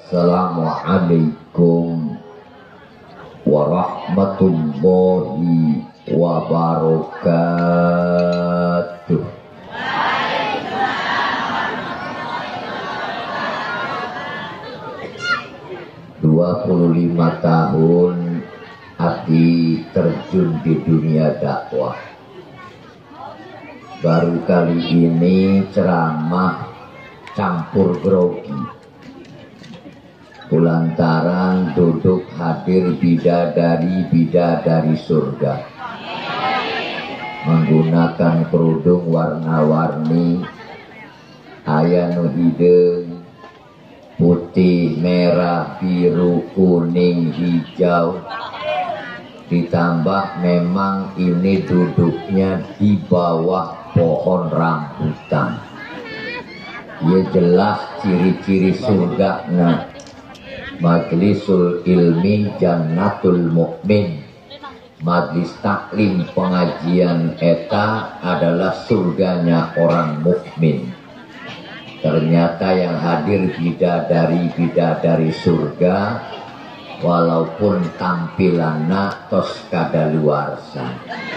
Assalamualaikum warahmatullahi wabarakatuh. 25 tahun Adi terjun di dunia dakwah. Baru kali ini ceramah campur grogi, lantaran duduk hadir bidadari surga, menggunakan kerudung warna-warni, aya nu hideung, putih, merah, biru, kuning, hijau. Ditambah memang ini duduknya di bawah pohon rambutan. Ya jelas ciri-ciri surga. Nah, Majlisul Ilmi Jannatul Mukmin, majlis taklim pengajian eta adalah surganya orang mukmin. Ternyata yang hadir bidadari surga, walaupun tampilanna tos kadaluarsa.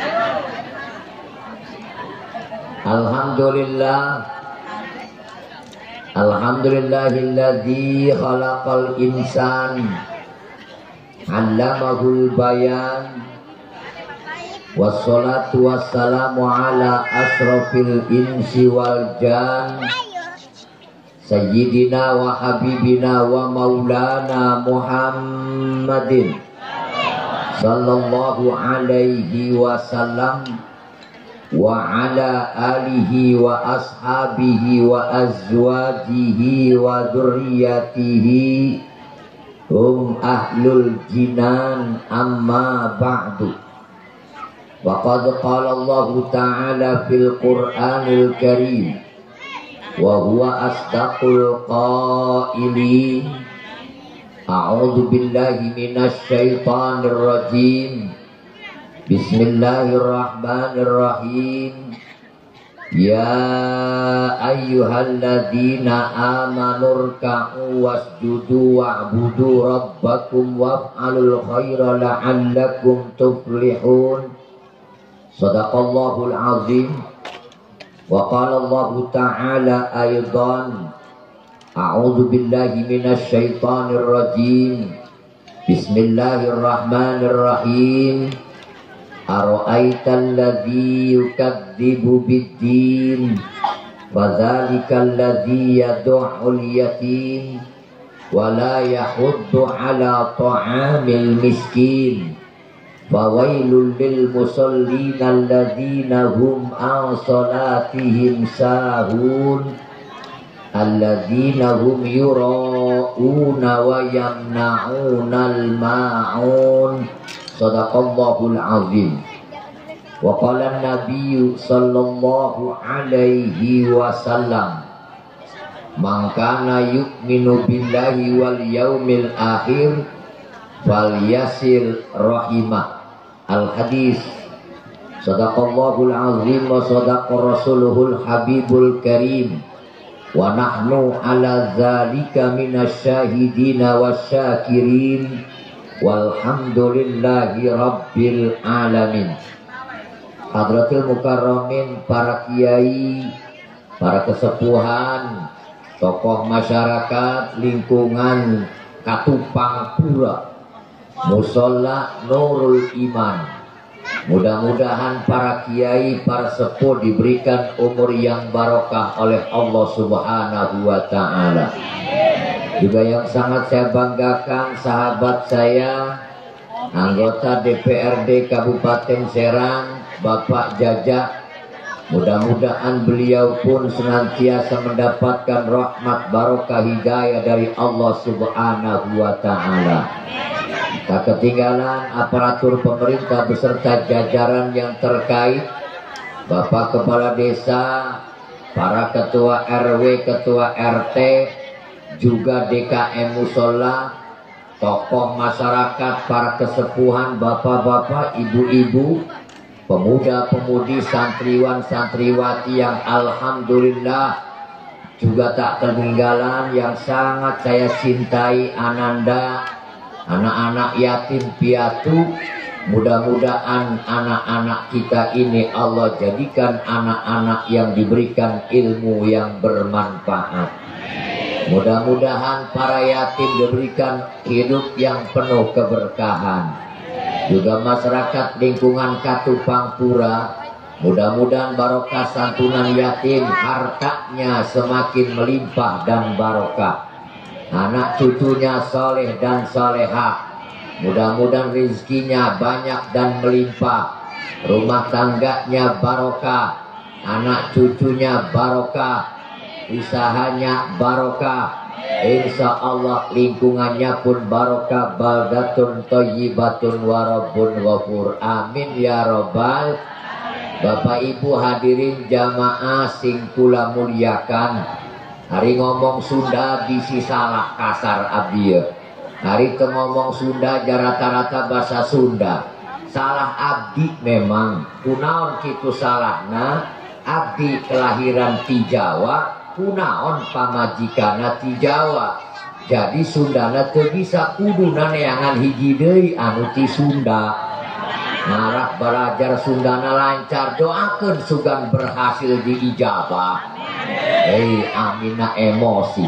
Alhamdulillahilladzi khalaqal insan 'allamahul bayan, wassalatu wassalamu ala asrofil insi wal jan, sayyidina wa habibina wa maulana Muhammadin sallallahu alaihi wasallam wa ala alihi wa ashabihi wa azwajihi wa dzurriyyatihi hum ahlul jinan, amma ba'du. Wa qad qala Allah ta'ala fil Qur'anil Karim wa huwa asdaqul qailin. A'udzu billahi minasy syaithanir rajim. Bismillahirrahmanirrahim. Ya ayyuhalladzina amanu rka'u wasjudu wa'budu rabbakum waf'alul khaira la'allakum tuflihun. Shadaqallahul azim. Wa qala Allah ta'ala aidan, a'udzu billahi minasy syaithanir rajim. Bismillahirrahmanirrahim. Ara'aital ladzi yukadzibu biddin, fadzalikal ladzi yad'ul yatim wa la yahuddu 'ala ta'amil miskin, fawailul lil musallin alladzina hum an salatihim sahun, alladzina hum yura'una wa yamna'unal ma'un. Shadaqallahul azim. Wa qala an-nabiyyu sallallahu alaihi wasallam, man kana yu'minu billahi wal yaumil akhir falyasil rahimah. Al-hadis. Shadaqallahul azim wa shadaqa rasuluhul habibul karim. Wa nahnu ala dzalika minasyahidina wasyakirin. Walhamdulillahi rabbil alamin. Hadratil mukarramin, para kiai, para kesepuhan, tokoh masyarakat, lingkungan Katupang Pura, Musola Nurul Iman. Mudah-mudahan para kiai, para sepuh diberikan umur yang barokah oleh Allah Subhanahu wa ta'ala. Juga yang sangat saya banggakan, sahabat saya, anggota DPRD Kabupaten Serang, Bapak Jajak. Mudah-mudahan beliau pun senantiasa mendapatkan rahmat barokah hidayah dari Allah Subhanahu wa ta'ala. Tak ketinggalan aparatur pemerintah beserta jajaran yang terkait, Bapak Kepala Desa, para ketua RW, ketua RT, juga DKM Musola, tokoh masyarakat, para kesepuhan, bapak-bapak, ibu-ibu, pemuda-pemudi, santriwan, santriwati yang alhamdulillah Juga tak ketinggalan yang sangat saya cintai Ananda, anak-anak yatim piatu. Mudah-mudahan anak-anak kita ini Allah jadikan anak-anak yang diberikan ilmu yang bermanfaat. Mudah-mudahan para yatim diberikan hidup yang penuh keberkahan. Juga masyarakat lingkungan Katupang Pura, mudah-mudahan barokah santunan yatim, hartanya semakin melimpah dan barokah. Anak cucunya soleh dan solehah. Mudah-mudahan rezekinya banyak dan melimpah. Rumah tangganya barokah. Anak cucunya barokah. Usahanya barokah. Insya Allah lingkungannya pun barokah. Baldatun thayyibatun warabun ghafur. Amin ya robbal. Bapak Ibu hadirin jamaah sing kula muliakan. Hari ngomong Sunda bisi salah kasar abdi. Hari itu ngomong Sunda rata-rata bahasa Sunda. Salah abdi memang. Kunaon kitu salahna. Abdi kelahiran ti Jawa. Kunaon pamajikana ti Jawa. Jadi Sundana teu bisa kuduna neangan hiji deui anu ti Sunda. Narah belajar Sundana lancar, doakeun sugan berhasil di ijabah. Amina emosi.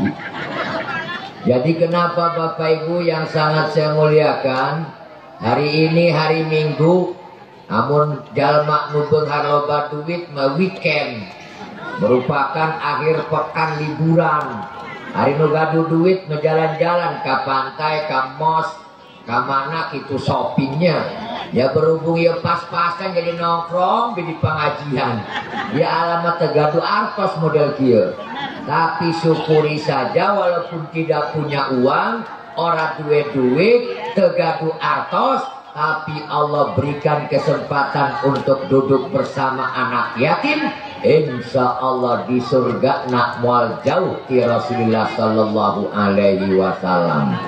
Jadi kenapa Bapak Ibu yang sangat saya muliakan, hari ini hari Minggu, namun jalma nu beunghar loba duit mah weekend, merupakan akhir pekan liburan. Hari nu gaduh duit mah jalan-jalan ke pantai, ke mos, ke mana gitu shoppingnya. Ya berhubung ya pas-pasan jadi nongkrong di pengajian. Ya alamat tegaduh artos model kieu. Tapi syukuri saja walaupun tidak punya uang, ora duit-duit, tegaduh artos, tapi Allah berikan kesempatan untuk duduk bersama anak yatim. Insya Allah di surga nak mual jauh ti Rasulullah Sallallahu Alaihi Wasallam.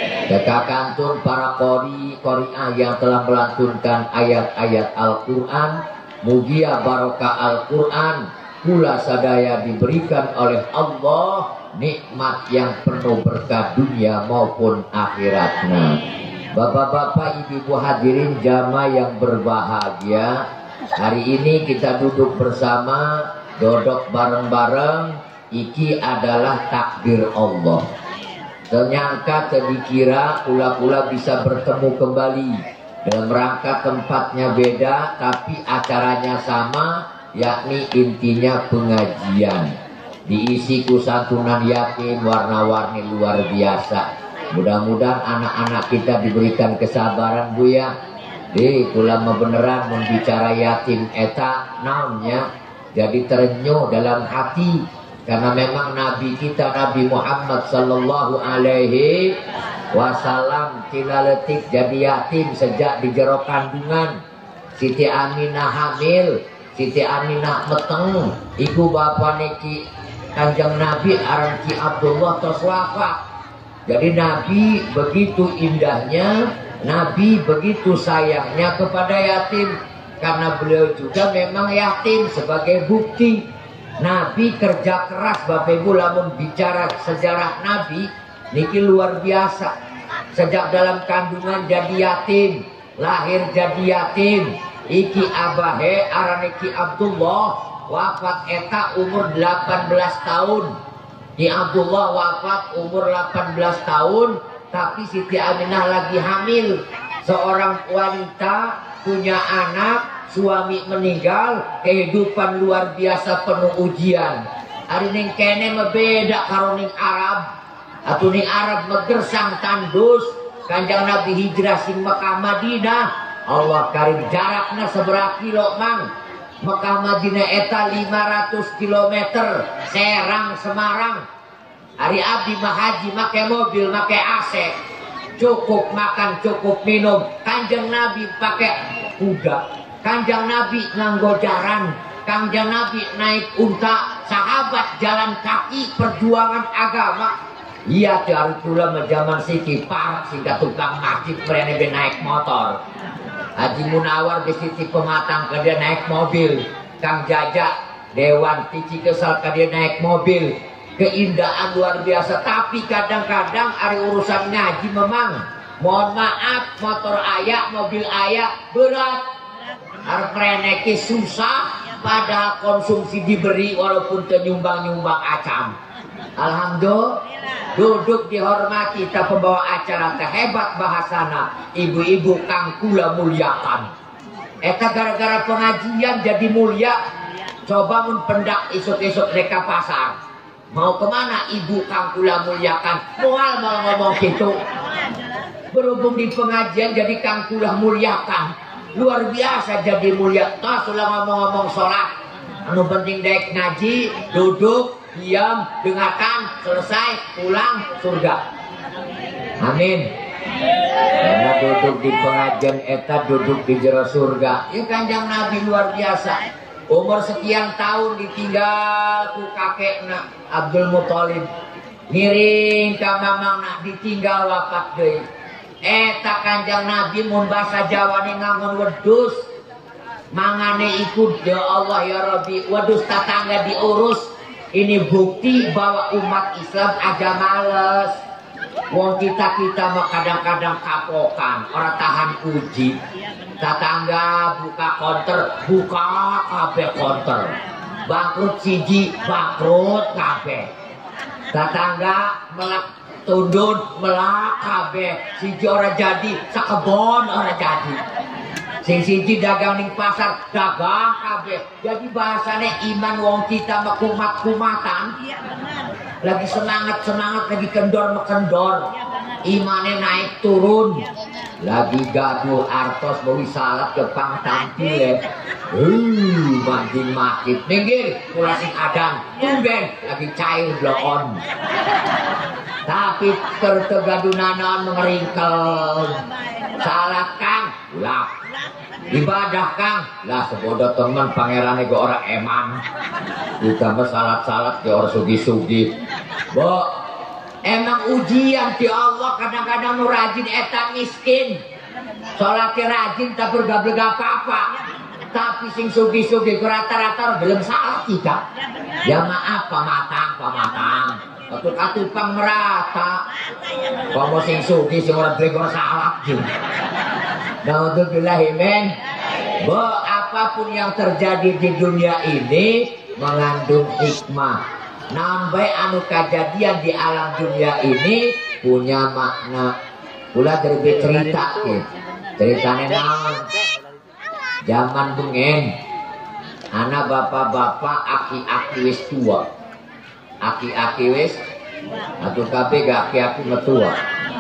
Kekakantun para qori'ah yang telah melantunkan ayat-ayat Al-Quran, mugia barokah Al-Quran, pula sadaya diberikan oleh Allah nikmat yang penuh berkah dunia maupun akhiratnya. Bapak-bapak, ibu-ibu hadirin jamaah yang berbahagia, hari ini kita duduk bersama, dodok bareng-bareng. Iki adalah takdir Allah. Ternyangka terdikira pula-pula bisa bertemu kembali. Dalam rangka tempatnya beda tapi acaranya sama, yakni intinya pengajian. Diisi kusantunan yatim warna-warni luar biasa. Mudah-mudahan anak-anak kita diberikan kesabaran Bu ya. Ulama beneran membicara yatim eta naonnya jadi terenyuh dalam hati. Karena memang Nabi kita Nabi Muhammad Sallallahu Alaihi Wasallam tilaletik jadi yatim sejak di jero kandungan. Siti Aminah hamil, Siti Aminah meteng, iku bapak niki Kanjeng Nabi aran Ki Abdullah tos wafat. Jadi Nabi begitu indahnya, Nabi begitu sayangnya kepada yatim. Karena beliau juga memang yatim. Sebagai bukti Nabi kerja keras. Bapak Ibu lamun bicara sejarah Nabi niki luar biasa. Sejak dalam kandungan jadi yatim, lahir jadi yatim. Iki abahe aran Ki Abdullah, wafat eta umur 18 tahun. Ki Abdullah wafat umur 18 tahun, tapi Siti Aminah lagi hamil. Seorang wanita punya anak, suami meninggal, kehidupan luar biasa penuh ujian. Hari ning kene beda karo ning Arab. Atuh ning Arab megersang tandus. Kanjeng Nabi hijrah sing Mekah Madinah. Allah karim jarakna seberapa kilo mang? Mekah Madinah eta 500 km. Serang Semarang. Hari abdi mah haji make mobil, make AC. Cukup makan, cukup minum. Kanjeng Nabi pakai kuda. Kanjeng Nabi nganggo jaran, Kanjeng Nabi naik unta, sahabat jalan kaki perjuangan agama. Iya dari pula zaman siki parah sehingga tukang masjid berani naik motor. Haji Munawar di sisi Pematang ke dia naik mobil. Kang Jajak Dewan Tici Kesal ke dia naik mobil. keindahan luar biasa. Tapi kadang-kadang hari urusan ngaji memang mohon maaf, motor ayak, mobil ayak berat, harus reneki susah, padahal konsumsi diberi walaupun nyumbang-nyumbang acam. Alhamdulillah, duduk dihormati, kita pembawa acara hebat bahasana, ibu-ibu kang kula mulyakan. Eta gara-gara pengajian jadi mulia. Coba mun pendak isuk-isuk mereka pasar, mau kemana ibu kang kula mulyakan, mual mau ngomong gitu. Berhubung di pengajian jadi kang kula mulyakan, luar biasa jadi mulia. Nah, sudah ngomong-ngomong sholat, anu penting dek ngaji, duduk, diam, dengarkan, selesai, pulang, surga. Amin. Karena duduk di pengajian eta duduk di jero surga. Ya Kanjeng Nabi luar biasa. Umur sekian tahun ditinggal ku kakekna Abdul Muthalib. Ngiring ka mamangna ditinggal wafat deui. Eta Kanjeng Nabi mun basa Jawa ni ngangon wedus. Mangane ikut ya Allah ya Rabbi, wedus tetangga diurus. Ini bukti bahwa umat Islam aja males. Wong kita mah kadang-kadang kapokan, orang tahan uji. Tetangga buka konter, buka kabeh konter. Bangkrut siji, bangkrut kabeh. Tetangga melak tundun, melak kabeh. Siji ora jadi, sakebon ora jadi. Sing siji dagang ning pasar, dagang kabeh. Jadi bahasane iman wong kita mah kumat-kumatan. Lagi semangat-semangat, lagi kendor-mekendor, imane naik turun, lagi gaduh artos bawi salat ke pang tampil, mancing makit, minggir, pulasing adan, tumben, lagi cair bloon. Tapi tertegadunanan mengeringkel, salat kang, lap. Ibadah kang, lah sebodoh teman pangeran ego orang eman. Ditambah salat-salat ke orang sugi-sugi. Bo, emang ujian di Allah kadang-kadang nu rajin eta miskin. Salatnya rajin tak bergabung apa-apa. Tapi sing sugi-sugi rata-rata belum salat tidak. Ya maaf pamatang. Katuk-katupang merata. Kamu sing sugi sing orang beli salat juga. Naudzubillahimin. Bahwa apapun yang terjadi di dunia ini mengandung hikmah. Nambai anu kejadian di alam dunia ini punya makna. Pula terbe cerita ke. Ceritanya naon. Zaman bengen. Anak bapak-bapak aki-aki wis tua. Aki-aki wis atuh kabeh gak aki-aki metua.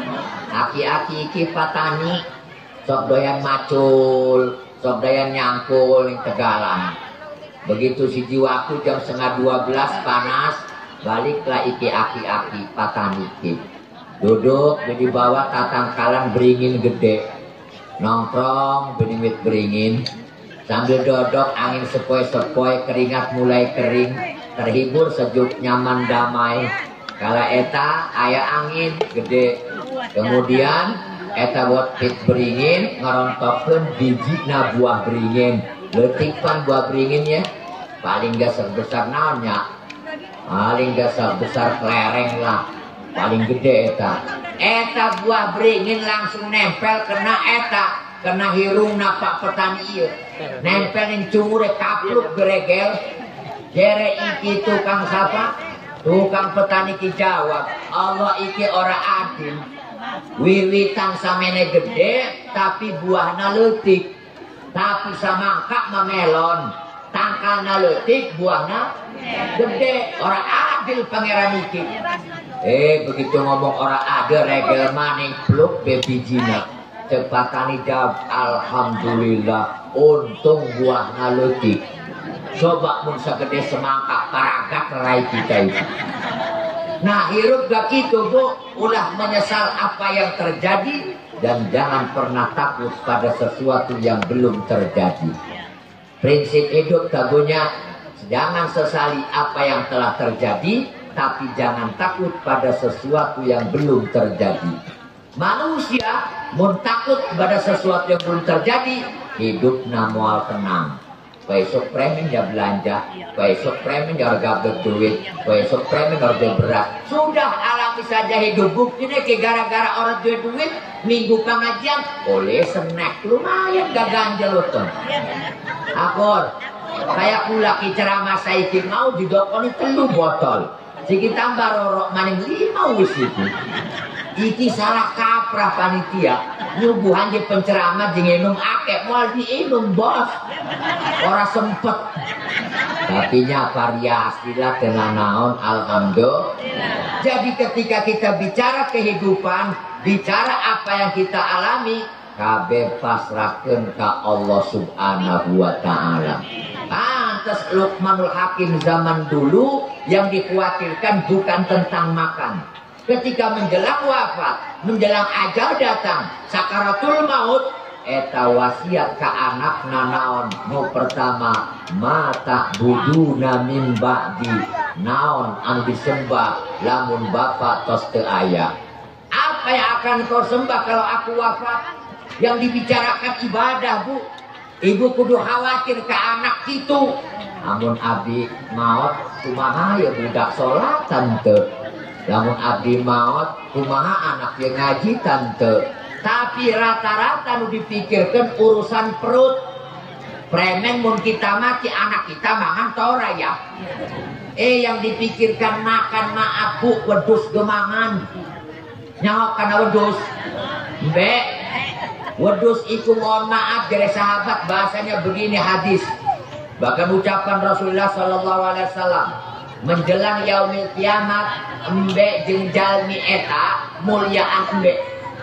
Aki-aki iki patani. Sok doyan macul, sok doyan nyangkul yang Tegalan. Begitu si jiwaku jam 11:30 panas, baliklah iki aki-aki patani iki. Duduk di bawah tatangkalan beringin gede, nongkrong benimit beringin, sambil dodok angin sepoi-sepoi, keringat mulai kering, terhibur sejuk nyaman damai. Kala eta aya angin gede, kemudian eta buat pit beringin ngerontokkan biji na buah beringin, letikkan buah beringin ya, paling gak sebesar naonnya, paling gak sebesar kelereng lah, paling gede eta buah beringin langsung nempel kena eta, kena hirung napak petani iya, nempel yang cungure kapluk geregel, jere iki tukang sapa, tukang petani ki jawab, Allah iki ora adil. Wiwitan samene gede tapi buahna leutik, tapi samangka mamelon, tangkalna leutik buahna gede. Orang adil pangeran iki. Begitu ngomong orang adil regel maning pluk bebijina. Cepatani jawab alhamdulillah untung buahna leutik. Coba mun sagede semangka paragat rai kita itu. Nah hirup gak gitu bu, ulah menyesal apa yang terjadi dan jangan pernah takut pada sesuatu yang belum terjadi. Prinsip hidup tabunya jangan sesali apa yang telah terjadi, tapi jangan takut pada sesuatu yang belum terjadi. Manusia mun takut pada sesuatu yang belum terjadi, hidup namual tenang. besok premen ya belanja, besok premen ya harga berduit, besok premen harga beras. Sudah alami saja hidup. Buktinya ke gara-gara orang duit minggu pengajian oleh snack lumayan gak ganjel tuh. Akor kayak pula ki ceramah saiki mau didokoni 3 botol. Siki tambah rorok maning 5 wis itu. Iki salah kaprah panitia. Nyuguhan di penceramah di nginum akeh mal diinum bos. Ora sempet. Tapi nya variasi lah dengan naon alhamdulillah. Jadi ketika kita bicara kehidupan, bicara apa yang kita alami, kabeh pasrahkeun ka Allah Subhanahu wa taala. Pantes Luqmanul Hakim zaman dulu yang dikhawatirkan bukan tentang makan. Ketika menjelang wafat, menjelang ajal datang, sakaratul maut, eta wasiat ka anak naon nu pertama mata buduna min ba'di naon anu disembah lamun bapak tos teu aya. Apa yang akan kau sembah kalau aku wafat? Yang dibicarakan ibadah, Bu. Ibu kudu khawatir ke anak itu. Namun abdi maut kumaha ya budak sholat tante. Namun abdi maut kumaha anak yang ngaji tante. Tapi rata-rata nu dipikirkan urusan perut. Premen mun kita mati anak kita mangan tora ya. Yang dipikirkan makan maaf Bu wedus gemangan. Nyawak karena wedus. Mbak wedus itu mohon maaf dari sahabat bahasanya begini hadis. Bahkan ucapan Rasulullah SAW menjelang yaumil kiamat embe jeung jalmi eta muliaan embe.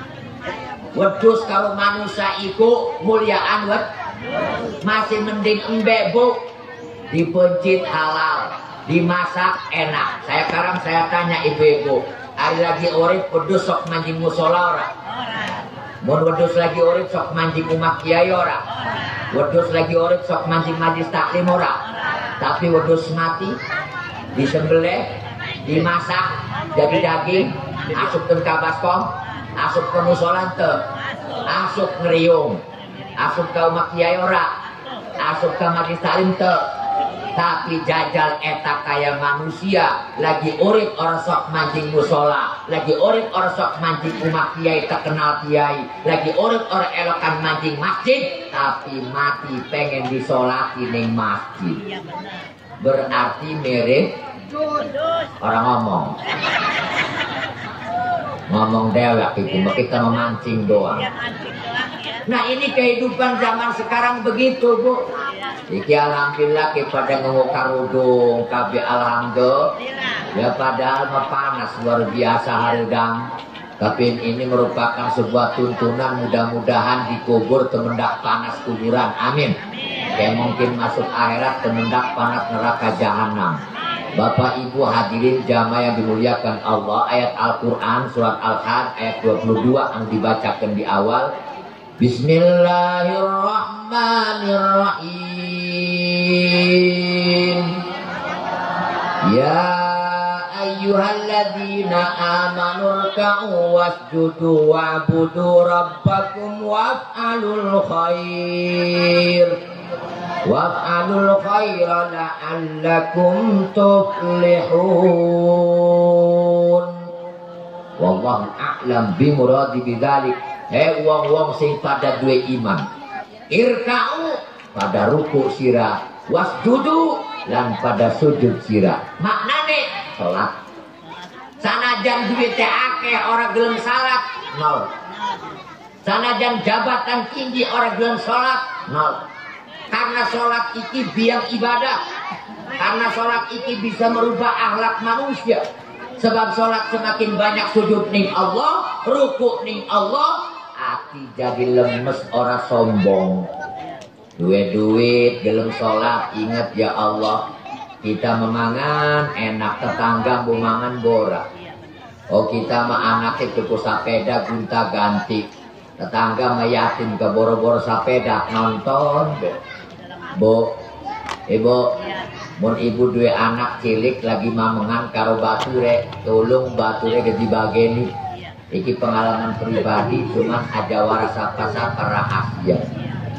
Wedus kalau manusia iku muliaan masih mending embe Bu. Dipencit halal, dimasak enak. Saya tanya ibu-ibu, hari lagi urip wedus sok mancing musola ora? Mun wedus lagi urip sok mancing umat kiai ora? Wedus lagi urip sok mancing majlis taklim ora? Tapi wedus mati disembelih, dimasak jadi daging, asupkeun ka baskom, asup ke musola teu, asup ngeriung, asup ka umat kiai ora? Asup ka majlis taklim teu. Tapi jajal eta kaya manusia lagi urip orang sok mancing musola, lagi urip orang sok mancing umat kiai terkenal kiai, lagi urip orang elokan mancing masjid, tapi mati pengen disolati ning masjid. Berarti mirip orang ngomong dewek itu, kita memancing doang. Nah ini kehidupan zaman sekarang begitu Bu. Iki alhamdulillah kepada ngomong karudung kabeh alhamdulillah. Ya padahal panas luar biasa haridang. Tapi ini merupakan sebuah tuntunan, mudah-mudahan dikubur temendak panas kuburan. Amin. Kayak mungkin masuk akhirat temendak panas neraka jahanam. Bapak Ibu hadirin jamaah yang dimuliakan Allah, ayat Al-Quran surat Al-Had ayat 22 yang dibacakan di awal. Bismillahirrahmanirrahim. Ya ayyuhalladzina amanu ruk'u wasjudu wa'budu rabbakum waf'alul khair la'allakum tuflihun. Wallahu a'lam bimuradi bidzalik. Wong-wong sing pada duwe iman, irka'u pada ruku sira, wasjudu lan pada sujud sira. Maknane salat. Sanajan duwe teh akeh ora gelem salat, nol. Sanajan jabatan tinggi ora gelem salat, nol. Karena salat iki biang ibadah. Karena salat iki bisa merubah akhlak manusia. Sebab salat semakin banyak sujud ning Allah, ruku ning Allah, hati jadi lemes ora sombong. Duit gelem sholat, ingat ya Allah, kita memangan enak, tetangga memangan borak. Oh kita mah anak itu sapeda gunta ganti, tetangga mah yatim ke boro-boro sapeda nonton. Bu, ibu, mun ibu dua anak cilik lagi mamengan karo bature, tolong bature ke dibageni. Iki pengalaman pribadi, cuman ada warasa sapa rahasia.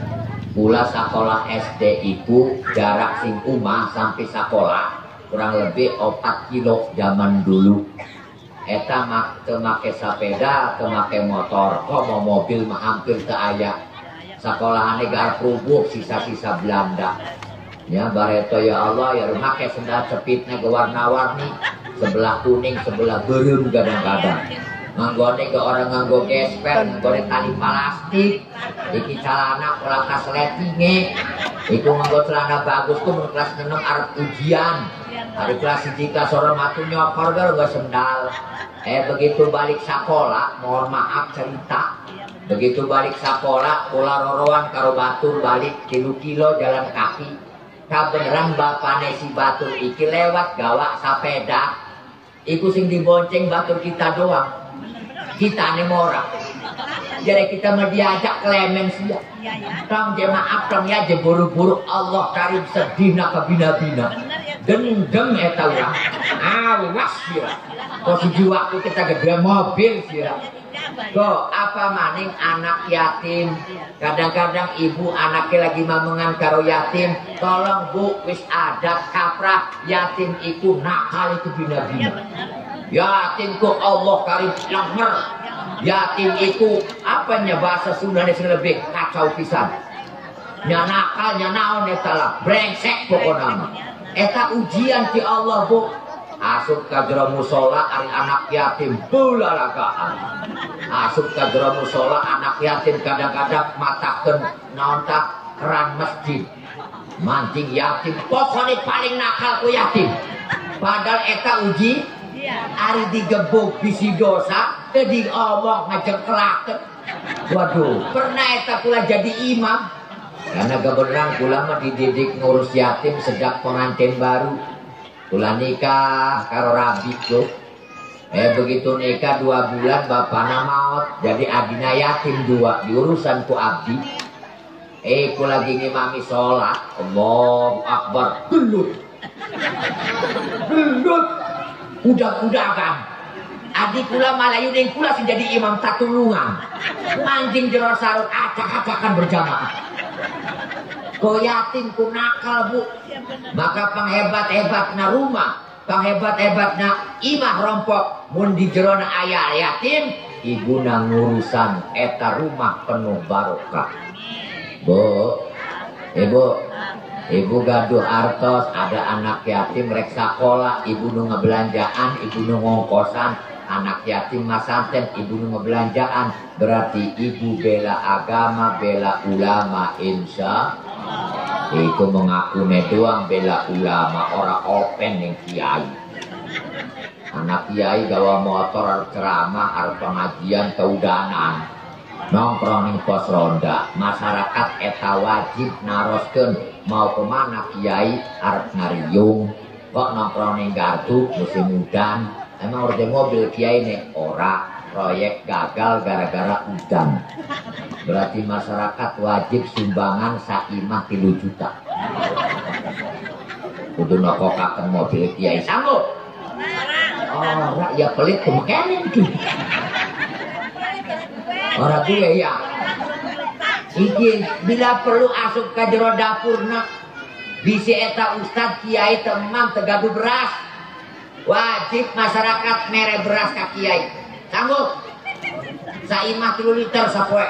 Kula sekolah SD itu jarak sing umah sampai sekolah kurang lebih 4 kilo zaman dulu. Eta make sepeda, make motor, kok mau mobil mah hampir teu aya. Sekolahane gar rubuh sisa-sisa Belanda. Ya bareto ya Allah ya make sendal cepitnya ke warna-warni, sebelah kuning, sebelah beureum kadang-kadang. Manggone ke orang nganggo gesper, nganggone tali plastik, iki celana ulah kasletinge, iku nganggo celana bagus tuh mun kelas 6 arep ujian, hari kelas 1 sore matu nyokor gak sendal. Begitu balik sekolah, mohon maaf cerita, begitu balik sekolah, ulah roroan karo batur balik 3 kilo jalan kaki, kabeneran bapane si batur iki lewat gawa sepeda, iku sing dibonceng batur kita doang. Kita nih orang jadi kita mau diajak klemen sih tong jemaah tong ya jeburu-buru Allah karim sedina ke bina-bina gendeng eta urang awas sira kok siji waktu kita gede mobil sira kok apa maning anak yatim kadang-kadang ibu anaknya lagi mamengan karo yatim tolong bu wis ada kaprah yatim itu nakal itu bina-bina yatim kok Allah karim lemer yatim itu apanya bahasa Sundanya lebih kacau pisan nya nakal nya naon eta lah brengsek pokokna eta ujian ti Allah bu asup ka jero musala ari anak yatim bulalagaan asup ka jero musala anak yatim kadang-kadang matakeun naon tah keran masjid mancing yatim pokoknya paling nakal ku yatim padahal eta uji ari digebuk bisi dosa tadi omong ngajengklakeun waduh pernah eta kula jadi imam karena kebenaran kula mah dididik ngurus yatim sejak pengantin baru kula nikah karo rabi tuh begitu nikah 2 bulan bapakna maot jadi adina yatim 2 diurusan ku abdi kula lagi ngimami sholat Allahu Akbar gelut udah-udahan adik kula Malayu dan kula sih jadi imam tatulungan mancing jero sarut acak-acakan berjamaah ko yatim ku nakal bu maka panghebat-hebatna rumah panghebat-hebatna imah rompok mun di jerona aya yatim ibuna ngurusan eta rumah penuh barokah bu ibu gaduh artos ada anak yatim rek sakola ibu nu ngebelanjaan ibu nu ngongkosan anak yatim masanten ibu nu ngebelanjaan berarti ibu bela agama bela ulama insya itu mengaku doang bela ulama orang open yang kiai anak kiai gawa motor ceramah arep pengajian keudanan nongkrong ning pos ronda masyarakat eta wajib naroskeun mau kemana kiai arep ngariung kok nongkrong ning gardu musim udan emang udah mobil kiai nih ora proyek gagal gara-gara udan berarti masyarakat wajib sumbangan saimah 3 juta kudu nokokaken mobil kiai sanggup ora ya pelit kemekene iki orang gue ya iki bila perlu asup ke jero dapurna bisi eta ustad kiai temam tegadu beras wajib masyarakat mere beras ka kiai sanggup saimah 3 liter sapoe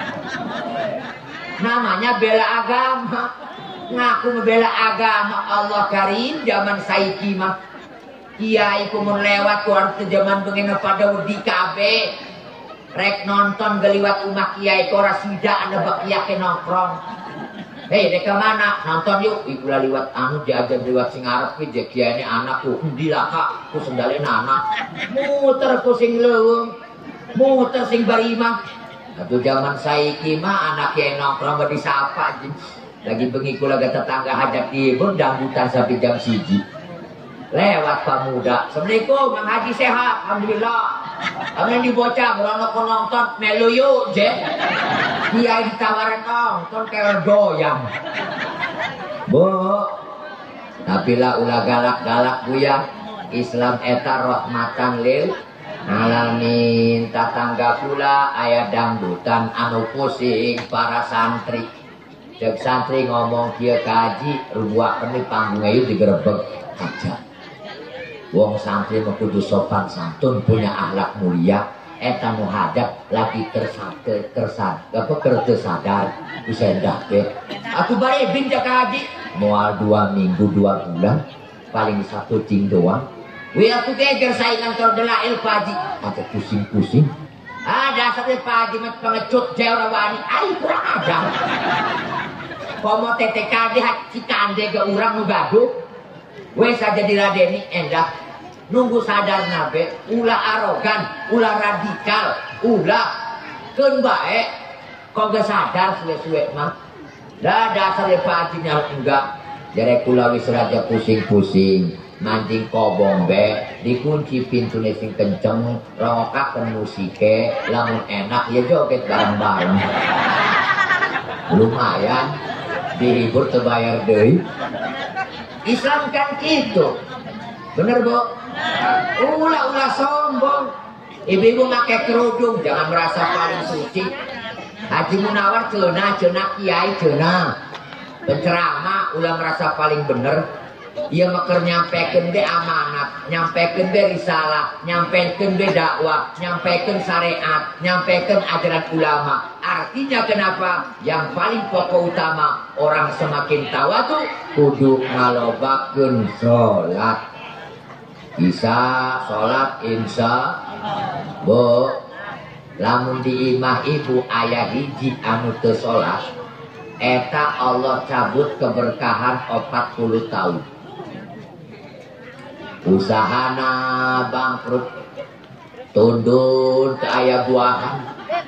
namanya bela agama ngaku membela agama Allah karim zaman saiki mah kiai kumun lewat kuar zaman pengen pada wedi kabeh rek nonton geliwat umah kiai kora sida anda bakia ke nongkrong dek mana nonton yuk ibu liwat anu diajar liwat sing arep ki kiai ini anakku endi lah kak ku sendalin anak muter ku sing leuweung muter sing barimah atuh zaman saiki mah anak kiai nongkrong gak disapa lagi bengi kula ga tetangga hajat dihibur dangdutan sampai jam 1 lewat pemuda assalamualaikum Mang Haji sehat alhamdulillah amin dibocah berono nonton melu yuk je dia ditawarin nonton kayak goyang bu tapi lah ulah galak-galak bu ya Islam eta rahmatan lil alamin tatangga pula aya dangdutan anu pusing para santri cek santri ngomong kia kaji rubuak ini panggungnya itu digerebek aja. Wong santri kudu sopan santun punya akhlak mulia. Eta muhadap lagi tersadar bisa ndake. Aku bari binja kaji mual 2 minggu 2 bulan paling 1 ting doang. Wi aku kejar saingan tordelail paji ada pusing-pusing. Dasar paji mat pengecut jauh wani ai kurang ajar. Komo TTKD cikande ke urang nu gaduh. Wes saja diladeni endah. Nunggu sadar nabe, ulah arogan, ulah radikal, ulah keun bae, kok gak sadar suwe-suwe mah. Dah dasar pajinya enggak. Jadi kula wis raja pusing-pusing, mancing kobong be, dikunci pintu sing kenceng, rongokaken musike, lamun enak ya joget bareng-bareng. Lumayan, dihibur terbayar deui. Islam kan gitu. Bener bu? Ulah sombong. Ibu-ibu pakai kerudung jangan merasa paling suci. Haji Munawar cenah kiai cenah penceramah ulah merasa paling bener. Ia maker nyampekeun be amanat, nyampekeun be risalah, nyampekeun be dakwah, nyampekeun syariat, nyampekeun ajaran ulama. Artinya kenapa? Yang paling pokok utama orang semakin tawadu kudu ngalobakeun salat. Bisa sholat insya bu lamun di imah ibu ayah hiji anu teu sholat eta Allah cabut keberkahan 40 tahun usahana bangkrut tundun ke ayah buahan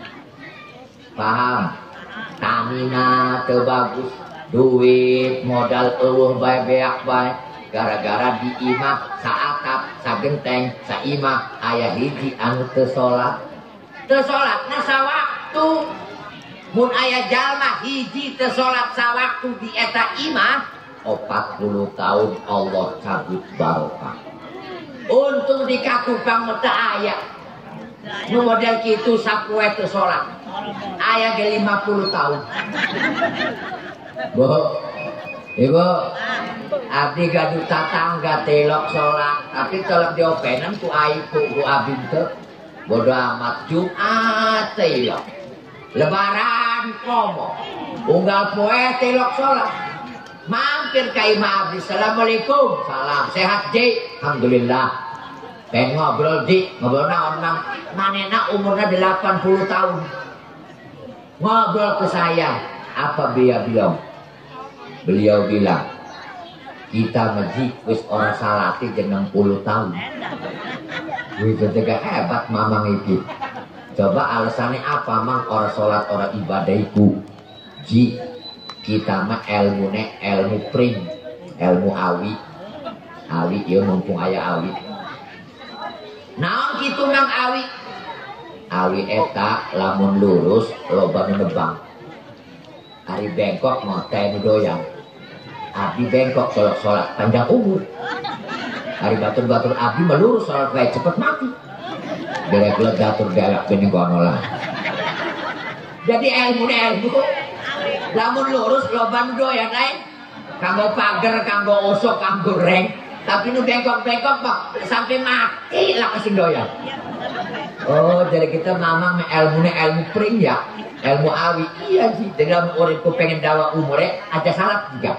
paham tanina teu bagus duit modal eueuh bae beak bae gara-gara di imah saatap sagenteng saimah ayah hiji anu teu salat na sawaktu mun aya jalma hiji teu salat sawaktu di eta imah 40 tahun Allah cabut barokah. Untung di Kakupang teu aya nu model kitu sapoe teu salat aya ge 50 tahun. Bu ibu abdi gaduh tatangga telok sholat tapi telok diopenan ku aiku ku abdi teu bodo amat Jumat telok lebaran komo unggal poe telok sholat mampir ka imah abdi assalamualaikum salam sehat ji alhamdulillah pengen ngobrol di ngobrol naon mang manena umurnya 80 tahun ngobrol ke saya apa beliau bilang kita masjid wis orang salati 60 tahun. Wih ketika hebat mamang iki. Coba alasannya apa mang orang sholat orang ibadahku. Ji kita mah ilmu pring, ilmu awi iya mumpung ayah awi. Naon kitu mang awi eta lamun lurus loba nebang. Hari bengkok mau teh doyang. Abdi bengkok kalau sholat panjang umur. Hari batur-batur abdi melurus sholat baik cepet mati. Gerek datur belak bening konolah. Jadi ilmu lamun lurus loban doyan lain. Kanggo pager, kanggo osok, kanggo reng. Tapi nu bengkok-bengkok mah sampai mati lah kasih doyan. Oh jadi kita mamang ilmu pring ya. Ilmu awi iya sih dengan uripku pengen dawa umurnya ada salat juga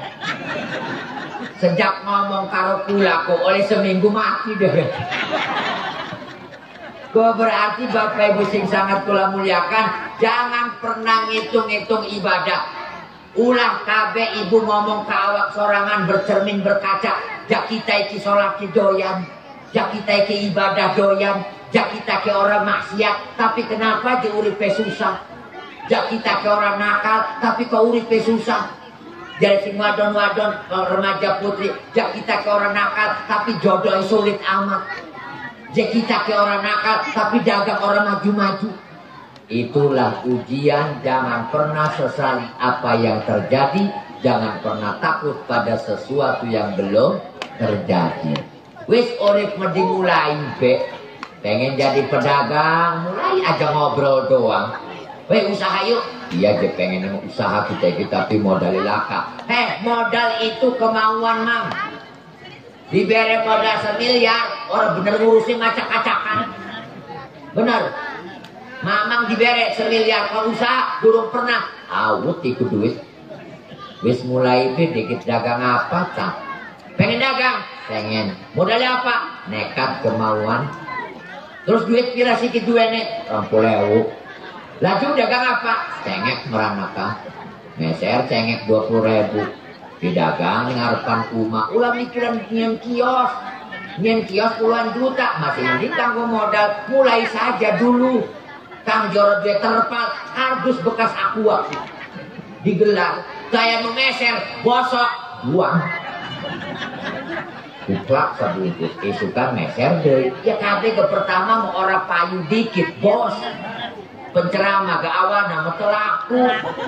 sejak ngomong karo kulaku oleh seminggu mati deh gua berarti bapak ibu sing sangat kula muliakan jangan pernah ngitung-ngitung ibadah ulah kabe ibu ngomong ke awak sorangan bercermin berkaca jak kita iki sholat doyan jak kita iki ibadah doyan jak kita ke orang maksiat tapi kenapa di uripe susah jak kita ke orang nakal tapi kau uripe susah jadi sing wadon-wadon remaja putri jak kita ke orang nakal tapi jodohnya sulit amat jak kita ke orang nakal tapi dagang orang maju-maju itulah ujian jangan pernah sesali apa yang terjadi jangan pernah takut pada sesuatu yang belum terjadi wis urip mending mulai be pengen jadi pedagang mulai aja ngobrol doang Weh usaha yuk. Iya dia pengen usaha kita tapi modal laka. Modal itu kemauan mang. Diberi modal 1 miliar, orang bener ngurusin acak-acakan. Bener. Mamang diberi 1 miliar kalau usaha durung pernah. Awut ikut duit. Wis mulai dikit dagang apa tak? Pengen dagang? Pengen. Modalnya apa? Nekat kemauan. Terus duit pira sikit duitnya? 20.000. Laju dagang apa? Cengek meranaka. Meser cengek 20.000. Didagang ngarepan rumah. Ulah mikiran nyen kios. Nyen kios puluhan juta. Masih mending kanggo modal. Mulai saja dulu. Kang jorot duit terpal. Kardus bekas aqua. Digelar. Saya memeser. Bosok. Buang. Kuplak sebungkus. Isukan meser deh. Ya kabeh ke pertama mau orang payu dikit. Bos. Penceramah ke awal nama telaku.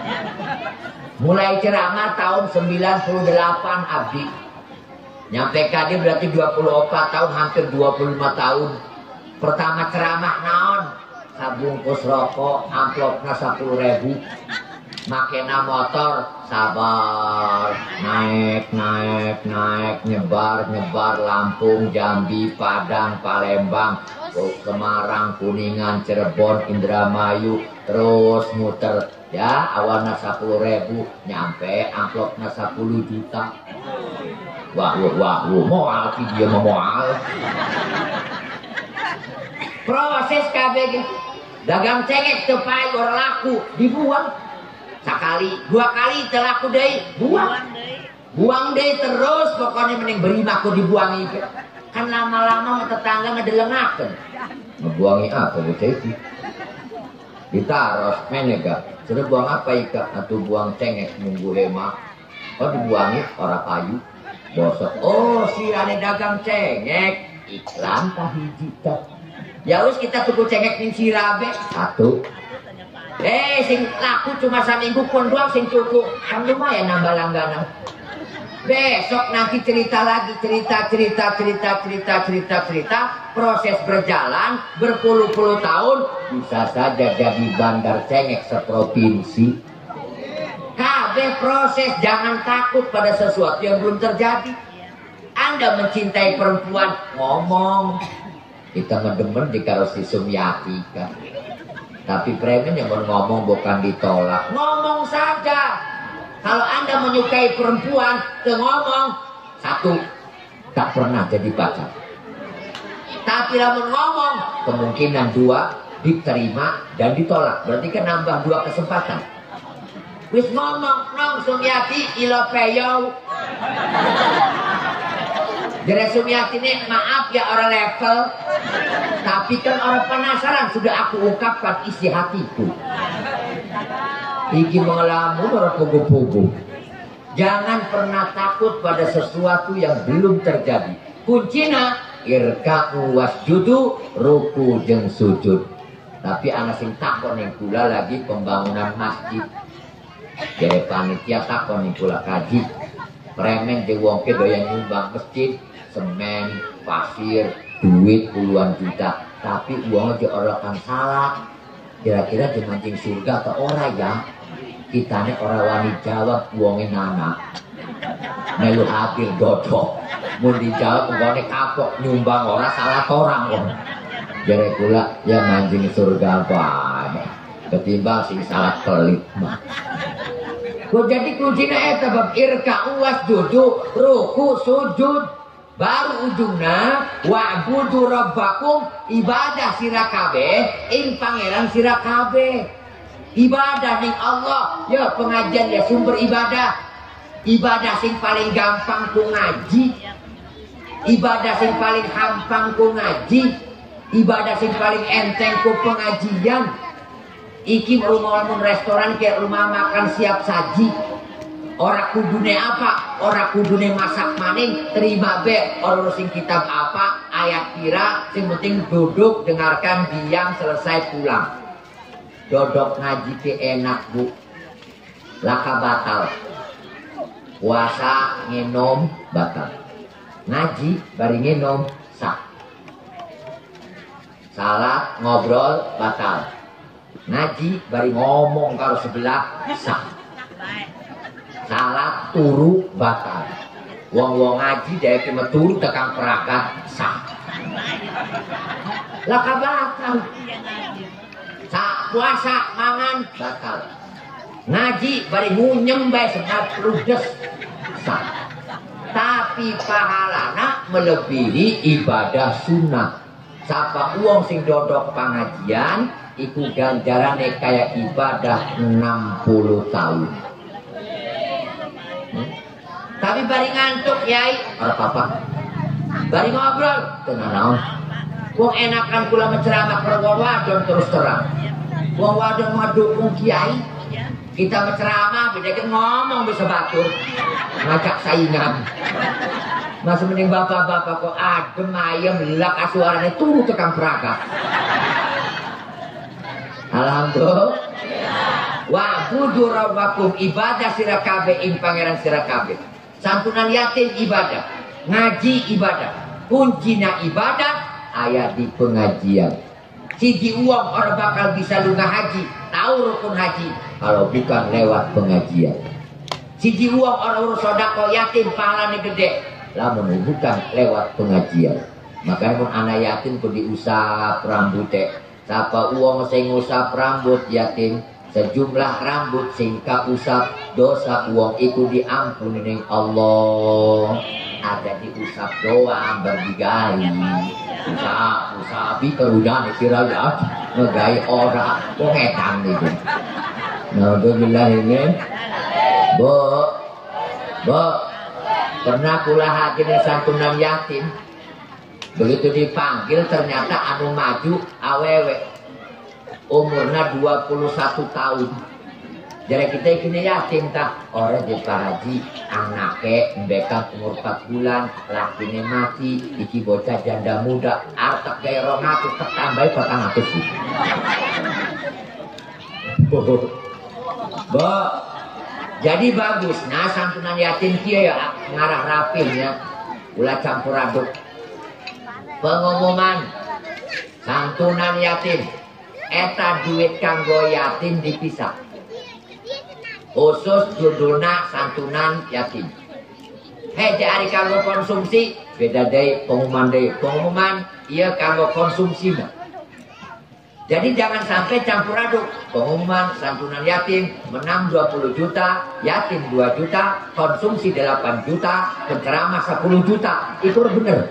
Mulai ceramah tahun 98 abdi. Nyampe kadi berarti 24 tahun, hampir 25 tahun. Pertama ceramah naon? Sabungkus rokok, amplopnya 10.000. Makena motor, sabar. Naik, nyebar, Lampung, Jambi, Padang, Palembang, Semarang, Kuningan, Cirebon, Indramayu, terus muter. Ya, awalnya 10.000, nyampe amplopnya 10 juta. Wah, moal dia moal. Proses kabeh dagang cengek tepai orang laku dibuang. Sekali, 2 kali terlaku deh, buang deh terus pokoknya mending beri maku dibuang itu. Kan lama-lama tetangga ngedelengaken. Ngebuangi apa begitu? Ditaros menega. Sudah buang apa ikat atau buang cengek nunggu hemat. Oh dibuangi orang payu. Bosok. Oh si ane dagang cengek. Iklan tah hiji tah. Ya wis kita tuku cengek ning sirabe 1. Sing laku cuma saminggu pun doang sing cukup. Kan lumayan nambah langganan. Besok nanti cerita lagi, cerita. Proses berjalan berpuluh-puluh tahun. Bisa saja jadi bandar cengek seprovinsi. Kabeh proses, jangan takut pada sesuatu yang belum terjadi. Anda mencintai perempuan, ngomong. Kita mendemen di karosi Sumiati kan. Tapi premen yang ngomong bukan ditolak. Ngomong saja. Kalau Anda menyukai perempuan, ngomong. 1, tak pernah jadi pacar. Tapi lamun ngomong, kemungkinan 2 diterima dan ditolak. Berarti kan nambah 2 kesempatan. Wis ngomong, nong Sumiati ilo peyo. Jadi Sumiati ini maaf ya orang level. Tapi kan orang penasaran, sudah aku ungkapkan isi hatiku. Iki mengelamu orang pogo-pogo. Jangan pernah takut pada sesuatu yang belum terjadi. Kuncina irka'u wasjudu, ruku jeung sujud. Tapi anak sing takon yang kula lagi pembangunan masjid. Jadi panitia takon yang kula kaji. Premen jeung wong ke doyan nyumbang masjid, semen, pasir, duit puluhan juta. Tapi uangnya diorokan salah. Kira-kira dimancing surga atau orang ya? Kita ini orang wani jawab uangnya nana. Melu hadir dodok. Mau dijawab uangnya kapok nyumbang orang salah orang kan. Jadi pula ya mancing surga apa? Ketimbang sing salah pelit mah. Jadi kuncinya eta bab irka uas duduk ruku sujud. Baru ujungna wa'budu rabbakum, ibadah sira kabeh ing pangeran sira kabeh. Ibadah ning Allah, ya pengajian ya sumber ibadah. Ibadah sing paling gampang ku ngaji. Ibadah sing paling gampang ku ngaji. Ibadah sing paling enteng ku pengajian. Iki rumah restoran kayak rumah makan siap saji. Orang kudune apa? Orang kudune masak maning, terima be. Orang sing kitab apa? Ayat kira, sing penting duduk, dengarkan, diam, selesai pulang. Dodok ngaji ke enak bu. Laka batal. Puasa ngenom batal. Ngaji bari ngenom sah. Salat ngobrol batal. ngaji bari ngomong kalau sebelah sah, salat turu batal. Wong ngaji dheweke metu tekan perakat sah. Lah batal. Sak puasa mangan batal. Ngaji bari ngunyem bae sebab ludes sah. Tapi pahalana melebihi ibadah sunnah. Sapa uang sing dodok pengajian iku ganjarane kayak ibadah 60 tahun. Tapi bari ngantuk yai, ora apa-apa. Bari ngobrol, tenang naon. Wong enakan kula menceramah karo wong wadon terus terang. Wong wadon madukung kiai. Kita menceramah beda ngomong bisa batur. Ngajak saingan. Masih mending bapak-bapak kok adem ayam lak asuarane turu tekan perakat. Alhamdulillah. Wa budu rabbakum ibadah sira kabeh ing pangeran sira kabeh. Santunan yatim ibadah, ngaji ibadah, kuncinya ibadah ayat di pengajian. Siji uang orang bakal bisa lunga haji, tahu rukun haji kalau bukan lewat pengajian. Siji uang orang urus sodako yatim pahalanya gede, lamun bukan lewat pengajian. Makanya pun anak yatim pun diusap rambutnya. Sapa uang sing usap rambut yatim, sejumlah rambut sing usap dosa uang itu diampuni ning Allah. Ada diusap doang berdigali. Usap kerudan kira ya ngegai orang kok edan itu. Alhamdulillah ini. Bu, pernah kula hadir santunan yatim. Begitu dipanggil ternyata anu maju awewe. Umurnya 21 tahun. Jadi kita kini yatim tak orang di Paraji anaknya mbeka umur 4 bulan lakinya mati iki bocah janda muda artek gaya rong aku ketambahi 400 sih. Bo, jadi bagus. Nah santunan yatim kia ya ngarah rapihnya ulah campur aduk. Pengumuman santunan yatim eta duit kanggo yatim dipisah. Khusus judulna santunan yatim. Hari kanggo konsumsi beda dari pengumuman iya kanggo konsumsi. Jadi jangan sampai campur aduk. Pengumuman santunan yatim menang 20 juta, yatim 2 juta, konsumsi 8 juta, penceramah 10 juta. Itu bener.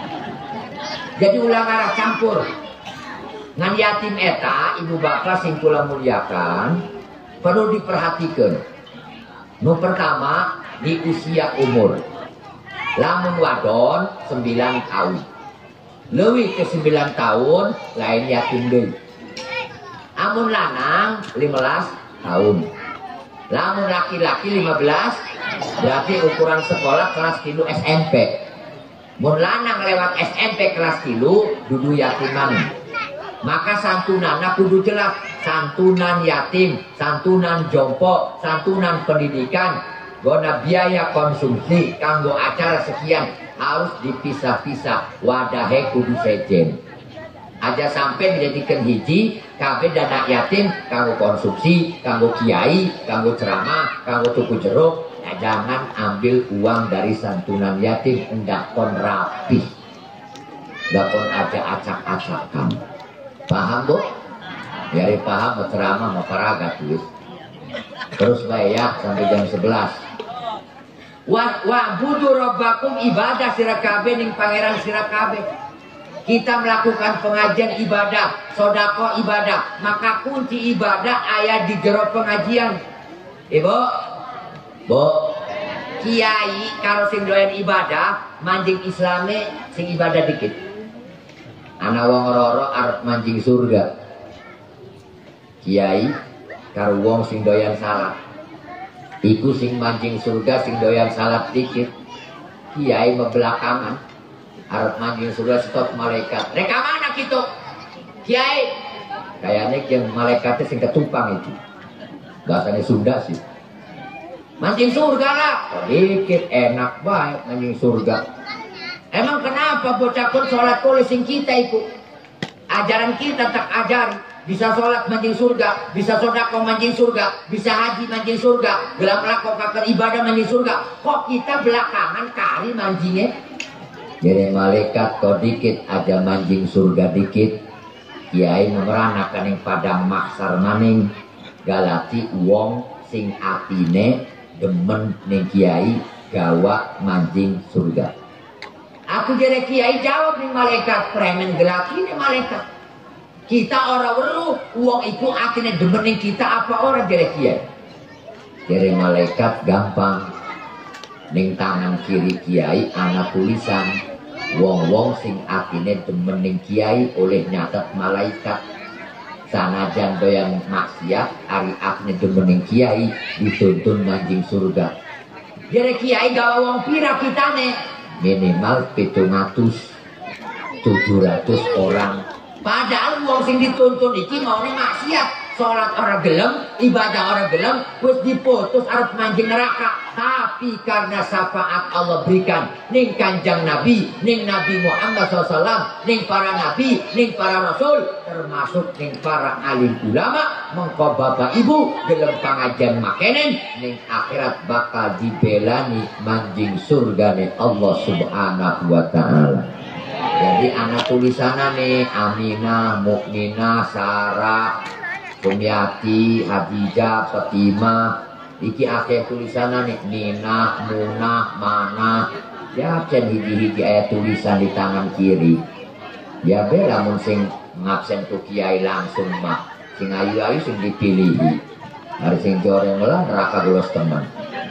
Jadi ulang arah campur. Ngan yatim eta ibu bapak sing kula muliakan perlu diperhatikan. Nu pertama di usia umur. Lamun wadon 9 tahun. Leuwih ke 9 tahun lain yatim deui. Amun lanang 15 tahun. Lamun laki-laki 15 berarti ukuran sekolah kelas 3 SMP. Mun lanang lewat SMP kelas 3 dudu yatiman. Maka santunanna kudu jelas, santunan yatim, santunan jompo, santunan pendidikan, guna biaya konsumsi kanggo acara sekian harus dipisah-pisah, wadahe kudu sejen. Aja sampai dijadikan hiji, kabeh dana yatim kanggo konsumsi, kanggo kiai, kanggo ceramah, kanggo tuku jeruk. Ya, jangan ambil uang dari santunan yatim, endakon rapi, endakon aja acak-acakan. Paham bu? Biar paham mau ceramah mau paragat tulis. Terus bayar sampai jam 11. Wa budu rabbakum ibadah sirakabe ning pangeran sirakabe. Kita melakukan pengajian ibadah, sodako ibadah. Maka kunci ibadah ayat di jero pengajian. Ibu, bu, kiai kalau sing doyan ibadah, manjing islame sing ibadah dikit. Anak wong roro arep mancing surga. Kiai karo wong sing doyan salat. Iku sing mancing surga sing doyan salat dikit. Kiai membelakangan arep mancing surga stop malaikat. Reka mana gitu? Kiai kayaknya yang malaikatnya sing ketumpang itu. Bahasanya Sunda sih. Mancing surga lah. Dikit enak baik mancing surga. Emang kenapa bocah kun sholat kulising kita itu? Ajaran kita tak ajar. bisa sholat manjing surga, bisa sodako manjing surga, bisa haji manjing surga, gelam lakok kakar ibadah manjing surga. Kok kita belakangan kari manjingnya? Jadi malaikat kok dikit aja manjing surga dikit. Kiai memeranakan yang padang maksar maning galati wong sing atine demen ning kiai gawa manjing surga. Aku jadi kiai jawab ning malaikat premen gelaki ning malaikat. Kita orang weruh wong iku atine demen ning kita apa orang jadi kiai. Jadi malaikat gampang ning tangan kiri kiai ana tulisan wong-wong sing atine demen ning kiai oleh nyatet malaikat. Sanajan doyan maksiat ari atine demen ning kiai dituntun manjing surga. Jadi kiai gawa wong pira kitane minimal 700 orang. Padahal wong sing dituntun iki mau maksiat, sholat orang gelem, ibadah orang gelem, wis diputus arep manjing neraka. Tapi karena syafaat Allah berikan ning Kanjeng Nabi, ning Nabi Muhammad SAW, ning para nabi, ning para rasul, termasuk ning para alim ulama, mengko bapak ibu gelem pangajian makenen ning akhirat bakal dibelani manjing surgane Allah Subhanahu wa taala. Jadi anak tulisannya nih Aminah, Mukminah, Sarah, Sumiati, Hadijah, Fatimah. Iki akhir tulisannya nih Nina, Munah, Mana. Ya cen hiji-hiji ayat tulisan di tangan kiri. Ya bela mun sing ngabsen tuh kiai langsung mah. Sing ayu-ayu sing dipilihi. Hari sing joreng lah neraka gelos teman.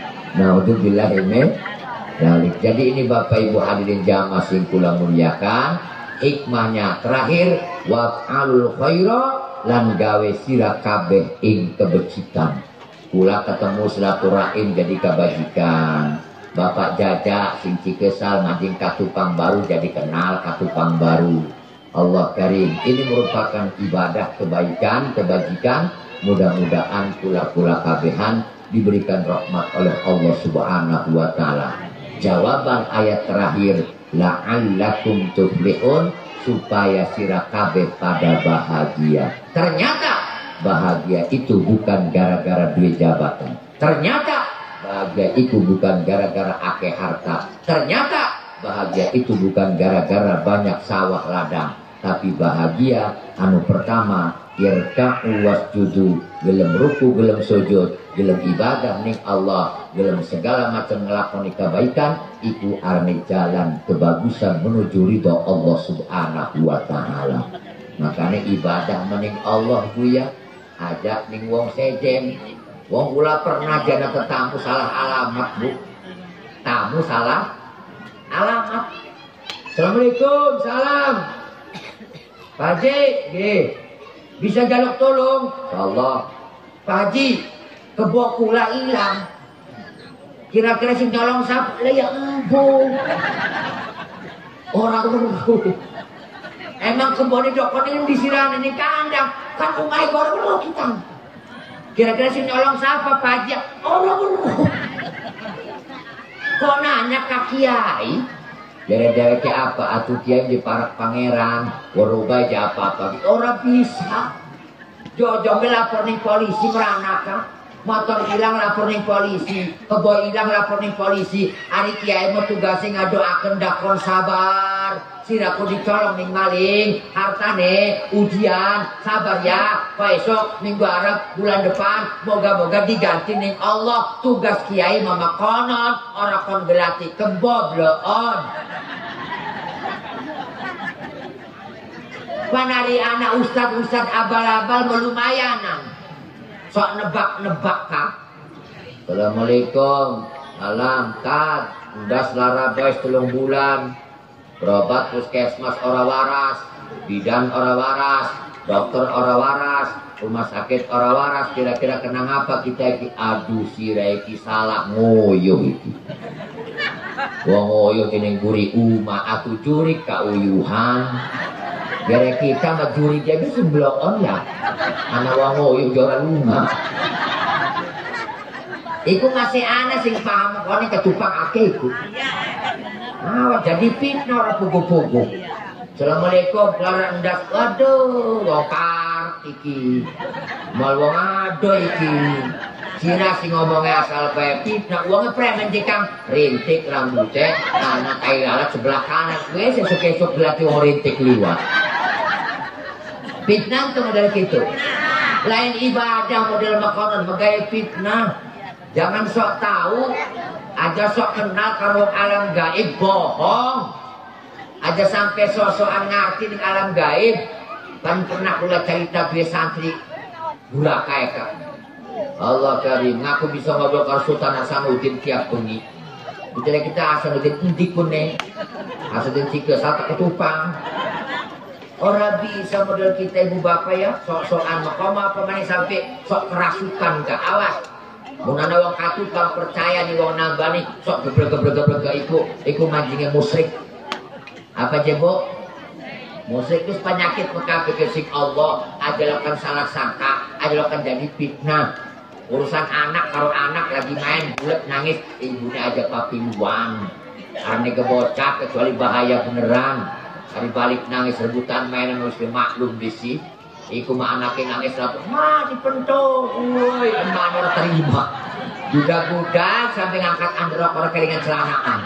Nah untuk bilang ini. Jadi ini Bapak Ibu hadirin jamaah sing kula muliakan, hikmahnya terakhir wa'alul khaira lan gawe sira kabeh ing kebecikan. Kula ketemu silaturahim jadi kebajikan. Bapak jajak sing cikesal manjing katupang baru jadi kenal katupang baru. Allah karim, ini merupakan ibadah kebaikan, kebajikan. Mudah-mudahan kula-kula kabehan diberikan rahmat oleh Allah Subhanahu wa taala. Jawaban ayat terakhir la'allakum tuflihun, supaya sira kabeh pada bahagia. Ternyata bahagia itu bukan gara-gara duit jabatan. Ternyata bahagia itu bukan gara-gara akeh harta. Ternyata bahagia itu bukan gara-gara banyak sawah ladang. Tapi bahagia anu pertama irka'u wasjudu, gelem ruku gelem sujud, gelem ibadah ning Allah, gelem segala macam ngelakoni kebaikan, itu arne jalan kebagusan menuju ridho Allah Subhanahu wa taala. Makanya ibadah mening Allah Bu ya, ajak ning wong sejen. Wong kula pernah jana tetamu salah alamat Bu. Tamu salah alamat. Assalamualaikum, salam. Pak Haji, bisa jaluk tolong? Insyaallah. Pak Haji, kebo kula hilang. Kira-kira sing nyolong siapa? Lah ya ampun. Orang dulu. Emang kebon dokon ini disiran ini kandang. Kan umai baru kita. Kira-kira sing nyolong siapa Pak Haji? Orang dulu. Kok nanya ke kiai? Dere-dere ke apa? Atuh kiai di parak pangeran. Warubah aja apa-apa. Orang bisa. Jojo lapor nih polisi meranakan. Motor hilang lapor nih polisi. Kebo hilang lapor nih polisi. Ari kiai mau tugasnya ngadoaken dakon sabar. Siraku dicolong ning maling. Hartane ujian. Sabar ya. Besok minggu Arab bulan depan. Moga-moga diganti ning Allah. Tugas kiai mama konon. Orang kon gelati kebobloon. Panari anak ustad-ustad abal-abal melumayanan. Sok nebak-nebak kak. Assalamualaikum. Alam kad. Ndas lara boys 3 bulan. Berobat puskesmas ora waras. Bidan ora waras. Dokter ora waras. Rumah sakit ora waras. Kira-kira kenang apa kita iki? Aduh si Reiki salah ngoyo iki. Wong ngoyo kene guri uma aku curi kauyuhan. Gara kita mah juri jadi seblok on ya. Anak wong ngoyo juara rumah. Iku masih aneh sing paham kone ketupang akeh iku. Jadi fitnah ora pugu-pugu. Assalamualaikum, lara endas. Waduh, lokar. enak iki. Mal wong ado iki. Cina sing ngomongnya asal bae fitnah, wonge premen dikang rintik rambutnya, anak air alat sebelah kanan, gue sesuk-esuk berarti wong rintik liwat. Fitnah itu model gitu. Lain ibadah model makanan, megaya fitnah. Jangan sok tahu, aja sok kenal kalau alam gaib bohong. Aja sampai sok-sokan ngerti di alam gaib. Kan pernah kula cerita biasa santri gula kayak Allah karim, ngaku bisa ngobrol karo Sultan Hasanuddin tiap bengi. Bicara kita Hasanuddin endi kune. Hasanuddin cike satu ketupang. Ora bisa model kita ibu bapak ya, sok-sokan makoma apa maneh sampai sok kerasukan ke awas. Mun ana wong katupang percaya nih wong nambani sok gebrek-gebrek iku manjinge musyrik. Apa jebo? Musyrik itu penyakit mekabeh sing Allah, ajalkan salah sangka, ajalkan jadi fitnah. Urusan anak karo anak lagi main bulet nangis, ibunya aja papiluan. Karena kebocah kecuali bahaya beneran. Hari balik nangis rebutan mainan harus maklum bisi. Iku mah anaknya nangis lapor, mah dipentung, woi, emak orang terima. Budak-budak sampai ngangkat androk orang kelingan celanaan.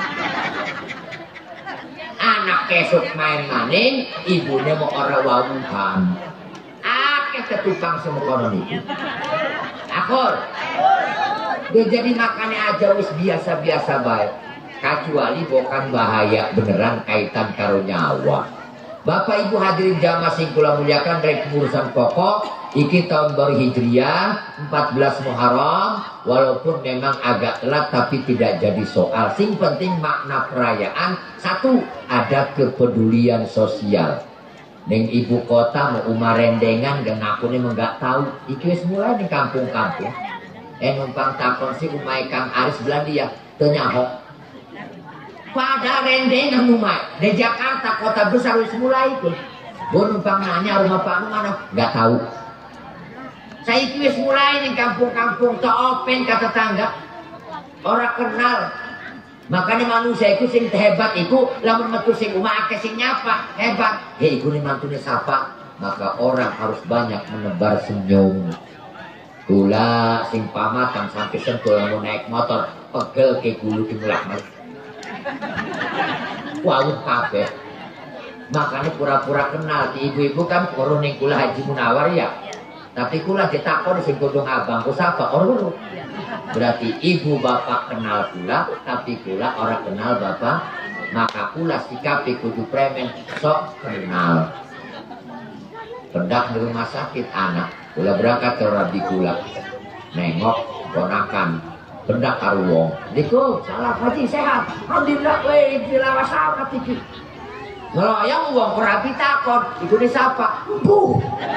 Anak kesuk main maning, ibunya mau orang wawuhan. Akeh ketukang semua konon itu. Akor, dia jadi makannya aja wis biasa-biasa baik. Kecuali bukan bahaya beneran kaitan karo nyawa. Bapak Ibu hadirin jamaah sing kula muliakan dari pengurusan pokok iki tahun baru Hijriah 14 Muharram, walaupun memang agak telat tapi tidak jadi soal. Sing penting makna perayaan satu, ada kepedulian sosial. Neng ibu kota mau umarendengan dan aku nih enggak tahu iki wis mulai di kampung-kampung. Numpang takon si umai Kang Aris bilang dia ternyahok pada rendengan rumah di Jakarta kota besar wis mulai itu. Gue numpang nanya rumah Pak mana? Nggak tahu. Saya itu wis mulai nih kampung-kampung open kata tetangga. Orang kenal. Makanya manusia itu sing hebat itu lamun metu sing umah akeh sing nyapa hebat. Ya iku nih mantune sapa. Maka orang harus banyak menebar senyum. Kula sing pamatan sampai sentul mau naik motor pegel ke gulu dimulak mas. Wawuh kabeh. Makanya pura-pura kenal di ibu-ibu kan koron ning kula Haji Munawar ya. Tapi kula ditakon sing godhong abang ku sapa ora. Berarti ibu bapak kenal kula tapi kula ora kenal bapak. Maka kula sikapi kudu premen sok kenal. Pendak di rumah sakit anak. Kula berangkat ke rabi kula. Nengok ponakan. Pendak karo wong. Niku salah Haji sehat. Alhamdulillah we dilawas apa iki. Ngeloyong wong rabi takon, iku disapa. Puh.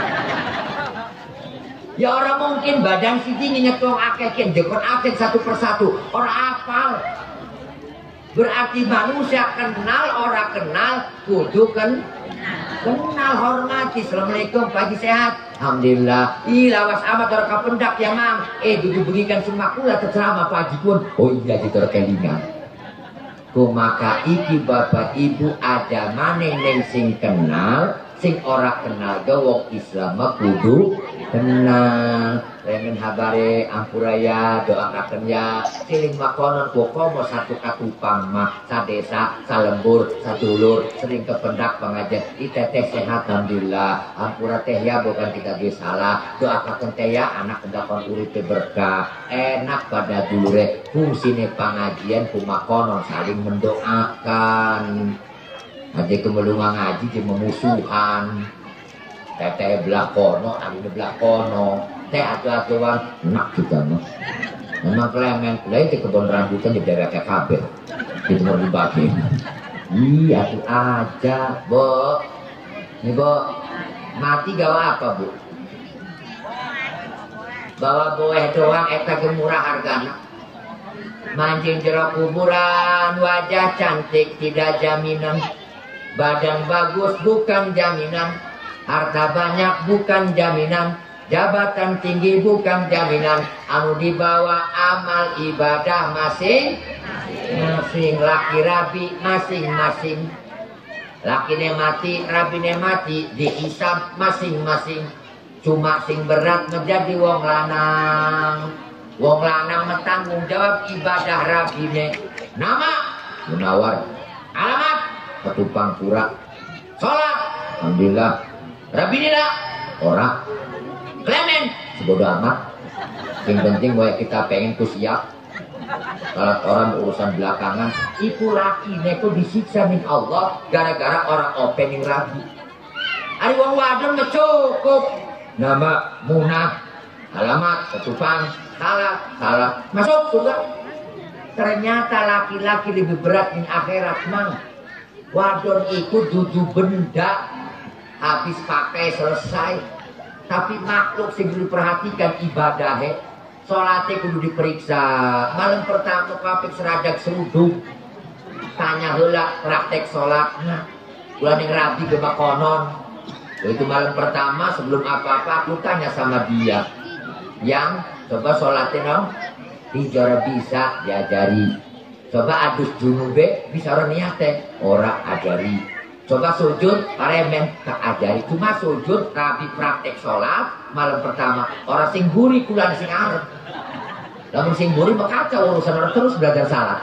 Ya orang mungkin badan siji nyetok akeh ken jekon akeh satu persatu. Ora apal. Berarti manusia kenal ora kenal kudu kenal hormati. Assalamualaikum pagi sehat. Alhamdulillah. Ih lawas amat orang kapendak ya mang. Duduk begikan semua kula terceramah pagi pun. Oh iya di terkelingan. Maka iki bapak ibu ada maneh neng sing kenal, sing ora kenal ga wong Islam kudu kenal. Remen habare ampuraya doakan ya siling makonon pokok mau satu katupang mah sadesa salembur sadulur sering kependak pengajian iteteh sehat alhamdulillah ampura teh ya bukan kita salah doakan teh ya anak pendakon uripe berkah enak pada dulure fungsine pengajian kumakonon saling mendoakan aja kemelungan ngaji di memusuhan teteh belah kono adine belah kono teh atu-atuan enak juga mah. Memang klemen lain di kebun rambutan di daerah kabeh. Di timur dibagi. Iya tuh aja, Bo. Nih, Bo. Mati gawa apa, Bu? Bawa boeh doang eta gemurah hargana. Mancing jero kuburan, wajah cantik tidak jaminan. Badan bagus bukan jaminan. Harta banyak bukan jaminan. Jabatan tinggi bukan jaminan. Anu dibawa amal ibadah masing-masing. Laki rabi masing-masing. Lakine mati, rabine mati, dihisab masing-masing. Cuma sing berat menjadi wong lanang. Wong lanang bertanggung jawab ibadah rabine. Nama Munawar, alamat Ketupang Pura, sholat alhamdulillah, rabine lah orang Klemen sebodoh amat. Yang penting bahwa kita pengen ku siap. Kalau orang urusan belakangan, itu laki neko disiksa min Allah gara-gara orang opening rabi. Ada wong wadon cukup. Nama Munah, alamat Ketupang, salah masuk surga. Ternyata laki-laki lebih berat di akhirat mang. Wadon itu 7 benda habis pakai selesai. Tapi makhluk sing diperhatikan ibadahnya, sholatnya kudu diperiksa. Malam pertama kapik seradak seruduk, tanya heula praktek sholatnya. Bulan yang rabi gebak konon. Itu malam pertama sebelum apa-apa aku tanya sama dia, yang coba sholatnya dong, dijara bisa diajari. Coba adus junube bisa orang niatnya, orang ajari. Coba sujud, paremen tak ajari. Cuma sujud, rabi praktek sholat malam pertama. Orang sing buri kulan sing arep. Namun sing buri berkacau urusan orang terus belajar salat.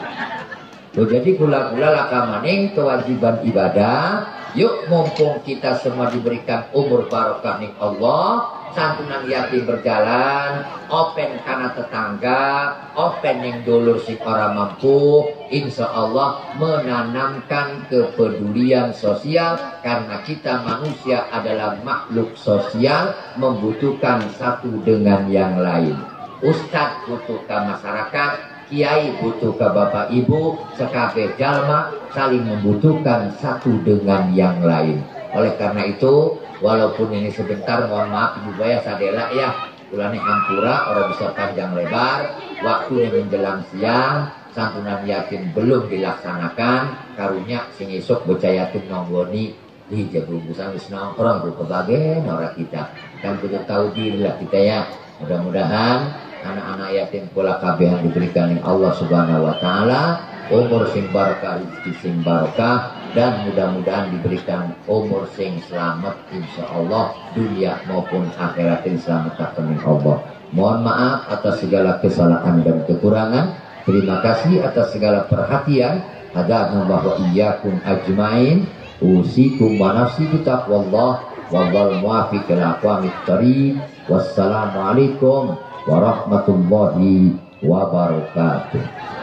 Jadi kula-kula laka maning kewajiban ibadah. Yuk mumpung kita semua diberikan umur barokah ning Allah, santunan yatim berjalan, open karena tetangga, open yang dulur si orang mampu, insya Allah menanamkan kepedulian sosial karena kita manusia adalah makhluk sosial, membutuhkan satu dengan yang lain. Ustadz butuh ke masyarakat, kiai butuh ke bapak ibu, sekabeh jalma saling membutuhkan satu dengan yang lain. Oleh karena itu, walaupun ini sebentar, mohon maaf ibu baya sadela ya, ulane hampura orang bisa panjang lebar, waktunya menjelang siang, santunan yatim belum dilaksanakan, karunya sing esok bocah yatim nonggoni di jebungkusan wis nongkrong ke bagian orang kita. Dan kita tahu diri lah kita ya. Mudah-mudahan anak-anak yatim pola kabehan diberikan oleh Allah Subhanahu wa taala umur sing barokah, rezeki sing barokah, dan mudah-mudahan diberikan umur sing selamat insyaallah dunia maupun akhirat selamat amin Allah. Mohon maaf atas segala kesalahan dan kekurangan. Terima kasih atas segala perhatian. Hadana wa iyyakum ajmain. Usikum wa nafsi bitaqwallah wal muwaffiq ila aqwamit thariq. Wassalamualaikum warahmatullahi wabarakatuh.